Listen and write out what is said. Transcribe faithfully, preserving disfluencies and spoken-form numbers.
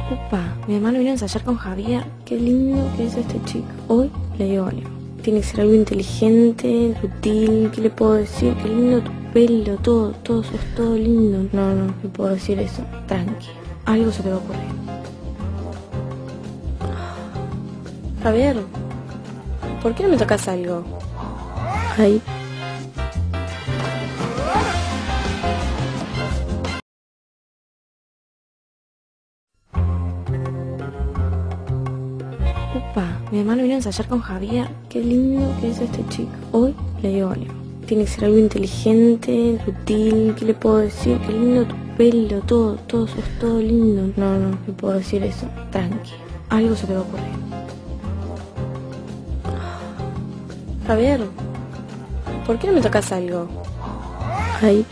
Upa, mi hermano vino a ensayar con Javier. Qué lindo que es este chico. Hoy le digo algo. Tiene que ser algo inteligente, sutil. ¿Qué le puedo decir? Qué lindo tu pelo, todo, todo, sos todo lindo. No, no, no puedo decir eso. Tranqui. Algo se te va a ocurrir. Javier, ¿por qué no me tocas algo? Ay. Upa, mi hermano vino a ensayar con Javier. Qué lindo que es este chico. Hoy le digo algo. Tiene que ser algo inteligente, sutil. ¿Qué le puedo decir? Qué lindo tu pelo, todo, todo, sos todo lindo. No, no, no puedo decir eso. Tranqui. Algo se te va a ocurrir. Javier, ¿por qué no me tocas algo? Ay.